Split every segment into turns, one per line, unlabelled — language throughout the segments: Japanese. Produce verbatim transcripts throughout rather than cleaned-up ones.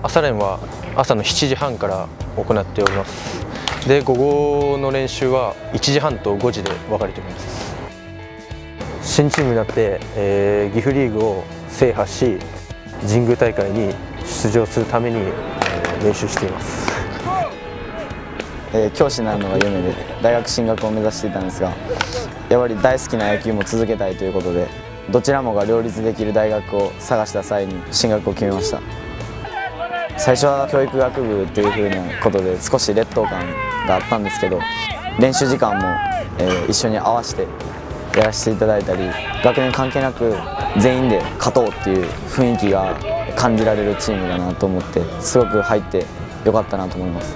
朝練は朝のしちじはんから行っております。で午後の練習はいちじはんとごじで分かれております。新チームになって、えー、岐阜リーグを制覇し神宮大会に出場するために、えー、練習しています。
えー、教師になるのが夢で大学進学を目指していたんですが、やっぱり大好きな野球も続けたいということで、どちらもが両立できる大学を探した際に進学を決めました。最初は教育学部というふうなことで少し劣等感があったんですけど、練習時間も、えー、一緒に合わせてやらせていただいたり、学年関係なく全員で勝とうっていう雰囲気が感じられるチームだなと思って、すごく入ってよかったなと思います。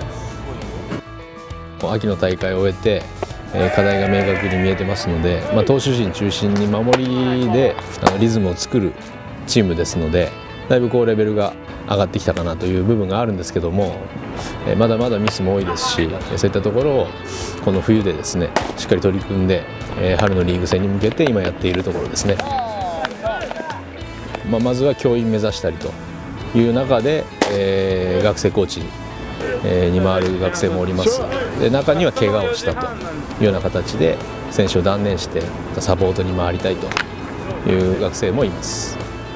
秋の大会を終えて課題が明確に見えてますので、まあ、投手陣中心に守りでリズムを作るチームですので、だいぶこうレベルが上がってきたかなという部分があるんですけども、まだまだミスも多いですし、そういったところをこの冬でですねしっかり取り組んで春のリーグ戦に向けて今やっているところですね。まあ、まずは教員目指したりという中で、えー、学生コーチに回る学生もおります。で中には怪我をしたというような形で選手を断念してサポートに回りたいという学生もいます。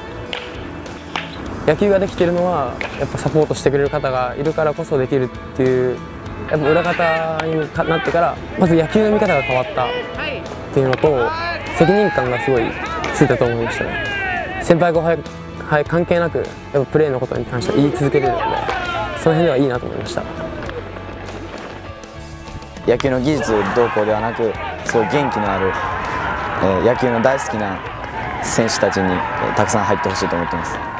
野球ができているのはやっぱサポートしてくれる方がいるからこそできるっていう、やっぱ裏方になってからまず野球の見方が変わったっていうのと、責任感がすごいついたと思いましたね。先輩後輩、はい、関係なくやっぱプレーのことに関しては言い続けれるので、その辺ではいいなと思いました。
野球の技術どうこうではなく、すごい元気のある、えー、野球の大好きな選手たちにたくさん入ってほしいと思っています。